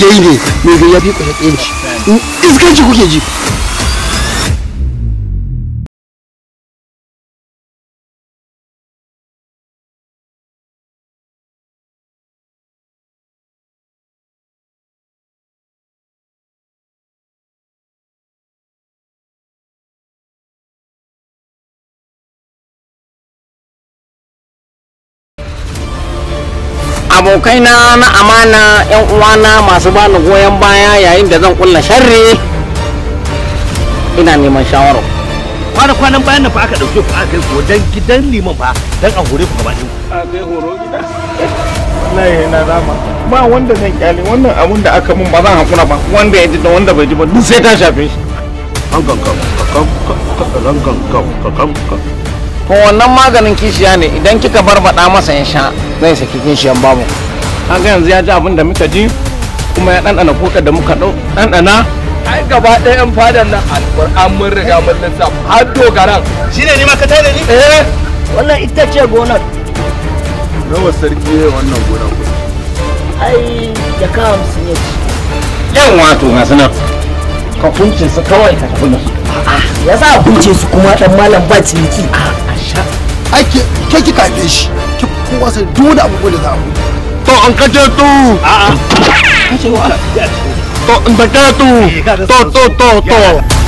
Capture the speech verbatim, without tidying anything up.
dai ne mai gayya fi kusa tsinci iskanci kuke ji. Abokaina na amana, yan uwana masu bani goyon baya yayin da zan kulla sharri, ina neman shawara. Kwana kwanan bayan nan fa aka dauke ku aka kai ku dan gidan liman fa dan a hore ku gaba ɗin. A kai horo gida. Wallahi na rama. Ba wanda zan kyale wannan abun da aka mun ba zan hakura ba. Wanda ya ji da wanda bai ji ba duk sai ta shafe shi. An ganka kan kan kan To wannan maganin kishiya ne idan kika barbada masa ya sha zai saki kishiyan babu. Kaga yanzu ya ji abin da muka ji kuma ya ɗanɗana kuka da muka ɗau ɗanɗana. Ai gaba ɗaya yan fadan nan alƙur'an mun riga mun lissafa har dogaran. Shine ne ma ka tare ni? Eh wannan ita ce gonar. Nawa sarki ne wannan gonar ku? Ai da ka hamsin ya ci. Yan wato ga sunan ka kunce su kawai ka tafi da su. Ya za a kunce su kuma dan malam ba ciniki. Ake ke kika haife shi ki kowa sai duk da abubuwa da za a mutu. to an kace tu. A'a. Kace wa. To in da ka tu. To to to to.